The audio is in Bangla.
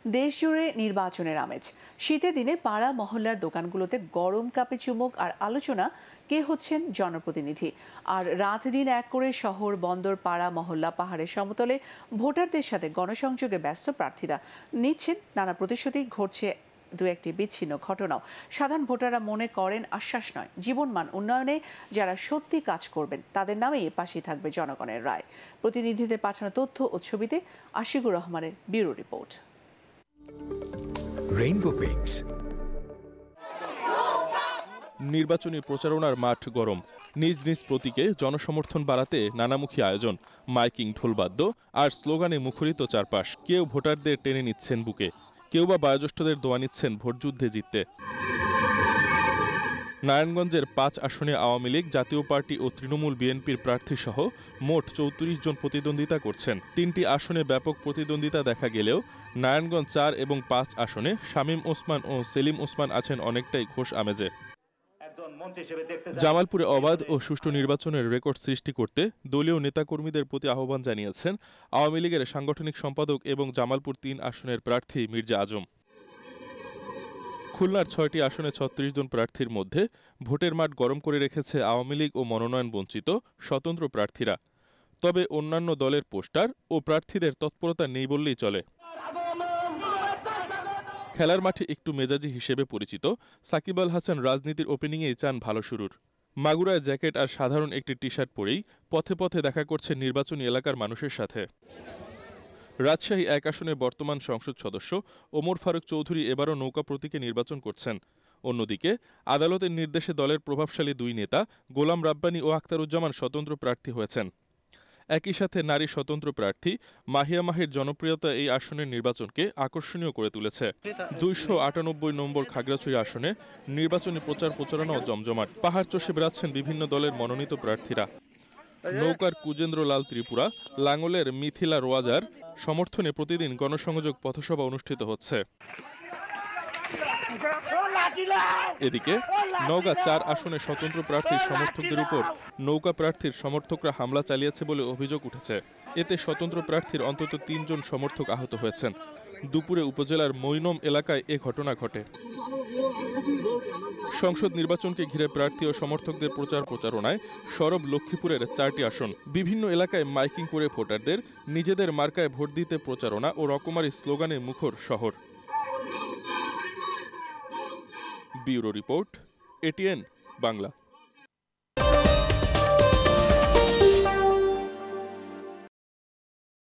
দেশ জুড়ে নির্বাচনের আমেজ। শীতের দিনে পাড়া মহল্লার দোকানগুলোতে গরম কাপে চুমুক আর আলোচনা কে হচ্ছেন জনপ্রতিনিধি। আর রাত দিন এক করে শহর, বন্দর, পাড়া মহল্লা, পাহাড়ের সমতলে ভোটারদের সাথে গণসংযোগে ব্যস্ত প্রার্থীরা নিচ্ছেন নানা প্রতিশ্রুতি। ঘটছে দু একটি বিচ্ছিন্ন ঘটনাও। সাধারণ ভোটাররা মনে করেন আশ্বাস নয়, জীবনমান উন্নয়নে যারা সত্যি কাজ করবেন তাদের নামেই পাশে থাকবে জনগণের রায়। প্রতিনিধিদের পাঠানো তথ্য ও ছবিতে আশিকুর রহমানের ব্যুরো রিপোর্ট। Rainbow Paints. নির্বাচনী প্রচারণার মাঠ গরম। নিজ নিজ প্রতীকে জনসমর্থন বাড়াতে নানামুখী আয়োজন, মাইকিং, ঢোলবাদ্য আর স্লোগানে মুখরিত চারপাশ। কেউ ভোটারদের টেনে নিচ্ছেন বুকে, কেউ বা বয়োজ্যেষ্ঠদের দোয়া নিচ্ছেন ভোটযুদ্ধে জিততে। নারায়ণগঞ্জের ৫ আসনে আওয়ামী লীগ, জাতীয় পার্টি ও তৃণমূল বিএনপির প্রার্থীসহ মোট ৩৪ জন প্রতিদ্বন্দ্বিতা করছেন। ৩টি আসনে ব্যাপক প্রতিদ্বন্দ্বিতা দেখা গেলেও নারায়ণগঞ্জ ৪ এবং ৫ আসনে শামীম ওসমান ও সেলিম ওসমান আছেন অনেকটাই ঘোষ আমেজে। জামালপুরে অবাধ ও সুষ্ঠু নির্বাচনের রেকর্ড সৃষ্টি করতে দলীয় নেতাকর্মীদের প্রতি আহ্বান জানিয়েছেন আওয়ামী লীগের সাংগঠনিক সম্পাদক এবং জামালপুর ৩ আসনের প্রার্থী মির্জা আজম। খুলনার ৬টি আসনে ৩৬ জন প্রার্থীর মধ্যে ভোটের মাঠ গরম করে রেখেছে আওয়ামী লীগ ও মনোনয়ন বঞ্চিত স্বতন্ত্র প্রার্থীরা। তবে অন্যান্য দলের পোস্টার ও প্রার্থীদের তৎপরতা নেই বললেই চলে। খেলার মাঠে একটু মেজাজি হিসেবে পরিচিত সাকিব আল হাসান রাজনীতির ওপেনিংয়েই চান ভালো শুরুর। মাগুরায় জ্যাকেট আর সাধারণ একটি টি শার্ট পরেই পথে পথে দেখা করছে নির্বাচনী এলাকার মানুষের সাথে। রাজশাহী ১ আসনে বর্তমান সংসদ সদস্য ওমর ফারুক চৌধুরী এবারও নৌকা প্রতীকে নির্বাচন করছেন। অন্যদিকে আদালতের নির্দেশে দলের প্রভাবশালী ২ নেতা গোলাম রাব্বানী ও আখতারুজ্জামান স্বতন্ত্র প্রার্থী হয়েছেন। একই সাথে নারী স্বতন্ত্র প্রার্থী মাহিয়া মাহির জনপ্রিয়তা এই আসনের নির্বাচনকে আকর্ষণীয় করে তুলেছে। ২৯৮ নম্বর খাগড়াছড়ি আসনে নির্বাচনী প্রচারণাও জমজমাট। পাহাড় চষে বেড়াচ্ছেন বিভিন্ন দলের মনোনীত প্রার্থীরা। নৌকার কুজেন্দ্র লাল ত্রিপুরা, লাঙ্গলের মিথিলা রোয়াজার সমর্থনে প্রতিদিন গণসংযোগ পথসভা অনুষ্ঠিত হচ্ছে। এদিকে নওগাঁ ৪ আসনে স্বতন্ত্র প্রার্থীর সমর্থকদের উপর নৌকা প্রার্থীর সমর্থকরা হামলা চালিয়েছে বলে অভিযোগ উঠেছে। এতে স্বতন্ত্র প্রার্থীর অন্তত ৩ জন সমর্থক আহত হয়েছেন। দুপুরে উপজেলার মৈনম এলাকায় এ ঘটনা ঘটে। সংসদ নির্বাচনকে ঘিরে প্রার্থী ও সমর্থকদের প্রচারণায় সরব লক্ষ্মীপুরের ৪টি আসন। বিভিন্ন এলাকায় মাইকিং করে ভোটারদের নিজেদের মার্কায় ভোট দিতে প্রচারণা ও রকমারি স্লোগানে মুখর শহর। Bureau report, ATN Bangla.